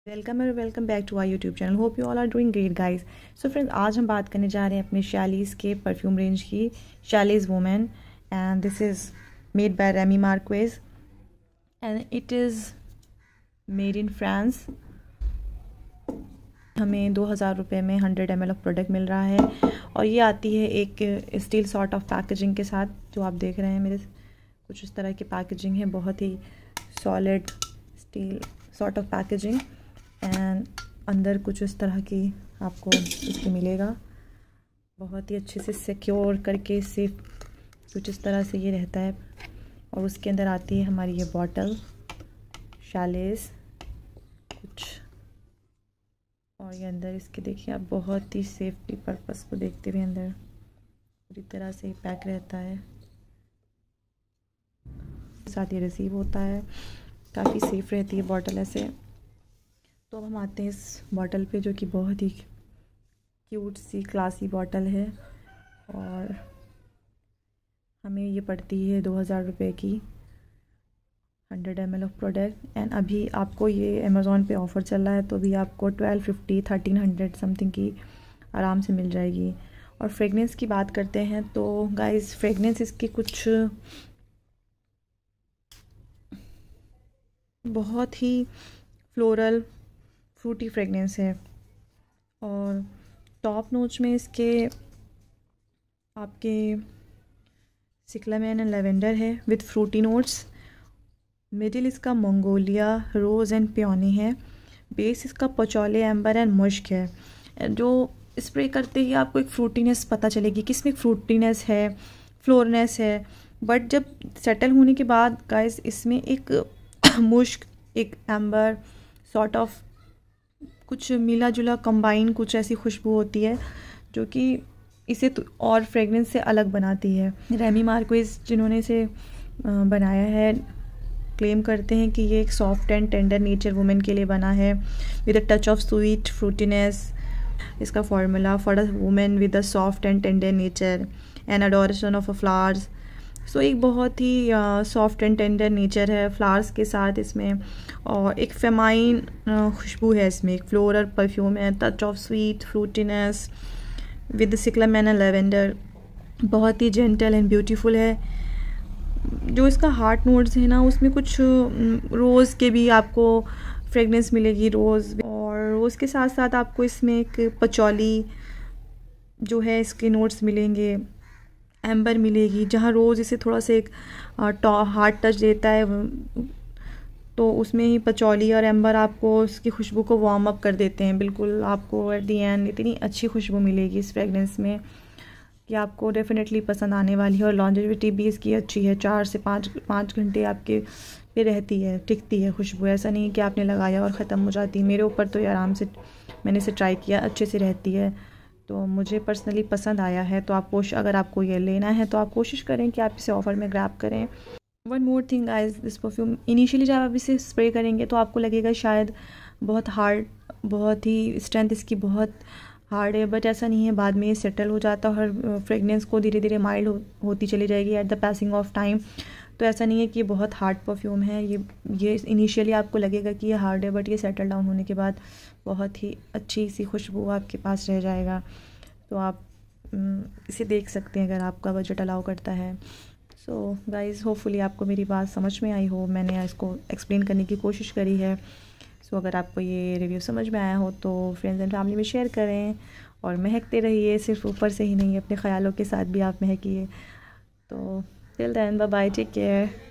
Welcome और welcome back to our YouTube channel. Hope you all are doing great guys. So friends, आज हम बात करने जा रहे हैं अपने शैलीज़ के परफ्यूम रेंज की, Shalis women, and this is made by Remy Marquis and it is made in France. हमें 2000 रुपये में 100 ml ऑफ प्रोडक्ट मिल रहा है और ये आती है एक स्टील सॉर्ट ऑफ पैकेजिंग के साथ, जो आप देख रहे हैं मेरे कुछ इस तरह की पैकेजिंग है, बहुत ही solid steel sort of packaging and अंदर कुछ इस तरह की आपको इसकी मिलेगा, बहुत ही अच्छे से सिक्योर करके सेफ कुछ इस तरह से ये रहता है। और उसके अंदर आती है हमारी ये बॉटल शैलेज़ कुछ, और ये अंदर इसके देखिए आप, बहुत ही सेफ्टी पर्पस को देखते हुए अंदर पूरी तरह से पैक रहता है, साथ ये रिसीव होता है, काफ़ी सेफ़ रहती है बॉटल ऐसे। तो अब हम आते हैं इस बॉटल पे, जो कि बहुत ही क्यूट सी क्लासी बॉटल है और हमें ये पड़ती है 2000 रुपये की 100 ml ऑफ प्रोडक्ट। एंड अभी आपको ये अमेज़ॉन पे ऑफ़र चल रहा है, तो अभी आपको 1250 1300 समथिंग की आराम से मिल जाएगी। और फ्रेगनेंस की बात करते हैं तो गाइस, फ्रेगनेंस इसकी कुछ बहुत ही फ्लोरल फ्रूटी फ्रेगनेंस है और टॉप नोच में इसके आपके सिक्लामेन एंड लेवेंडर है विथ फ्रूटी नोट्स। मिडिल इसका मंगोलिया रोज़ एंड पियोनी है। बेस इसका पचौले एम्बर एंड मुश्क है। जो स्प्रे करते ही आपको एक फ्रूटीनेस पता चलेगी कि इसमें फ्रूटीनेस है, फ्लोरनेस है, बट जब सेटल होने के बाद गाइस इसमें एक मुश्क, एक एम्बर सॉर्ट ऑफ कुछ मिला जुला कंबाइन कुछ ऐसी खुशबू होती है, जो कि इसे तो और फ्रेगनेंस से अलग बनाती है। रेमी मार्क्वेज जिन्होंने इसे बनाया है, क्लेम करते हैं कि ये एक soft and tender nature women के लिए बना है with a touch of sweet fruitiness. इसका formula for a women with a soft and tender nature and adoration of a flowers. So एक बहुत ही सॉफ्ट एंड टेंडर नेचर है flowers के साथ इसमें, और एक फेमाइन खुशबू है इसमें, एक फ्लोरल परफ्यूम है, touch of sweet fruitiness with cyclamen and lavender. बहुत ही जेंटल एंड ब्यूटीफुल है। जो इसका हार्ट नोट्स है ना, उसमें कुछ रोज़ के भी आपको फ्रेगनेंस मिलेगी, रोज़, और रोज़ के साथ साथ आपको इसमें एक पचौली जो है इसके नोट्स मिलेंगे, एम्बर मिलेगी, जहाँ रोज़ इसे थोड़ा सा एक हार्ट टच देता है, तो उसमें ही पचौली और एम्बर आपको उसकी खुशबू को वार्म अप कर देते हैं। बिल्कुल आपको एट दी एंड इतनी अच्छी खुशबू मिलेगी इस फ्रेगनेंस में कि आपको डेफिनेटली पसंद आने वाली है। और लॉन्जेविटी भी इसकी अच्छी है, 4 से 5 घंटे आपके पे रहती है, टिकती है खुशबू। ऐसा नहीं है कि आपने लगाया और ख़त्म हो जाती। मेरे ऊपर तो ये आराम से, मैंने इसे ट्राई किया, अच्छे से रहती है, तो मुझे पर्सनली पसंद आया है। तो आप अगर आपको ये लेना है तो आप कोशिश करें कि आप इसे ऑफ़र में ग्रैब करें। One more thing guys, this perfume initially जब आप इसे स्प्रे करेंगे तो आपको लगेगा शायद बहुत हार्ड, बहुत ही स्ट्रेंथ इसकी बहुत हार्ड है, बट ऐसा नहीं है। बाद में ये सेटल हो जाता है और फ्रेगनेंस को धीरे धीरे माइल्ड होती चली जाएगी at the passing of time. तो ऐसा नहीं है कि ये बहुत हार्ड परफ्यूम है। ये इनिशियली आपको लगेगा कि ये हार्ड है, बट ये सेटल डाउन होने के बाद बहुत ही अच्छी सी खुशबू आपके पास रह जाएगा। तो आप इसे देख सकते हैं अगर आपका बजट अलाउ करता है। सो गाइज़, होपफुली आपको मेरी बात समझ में आई हो, मैंने इसको एक्सप्लेन करने की कोशिश करी है। सो अगर आपको ये रिव्यू समझ में आया हो तो फ्रेंड्स एंड फैमिली में शेयर करें और महकते रहिए, सिर्फ ऊपर से ही नहीं, अपने ख्यालों के साथ भी आप महकिए। तो till then, bye bye, take care.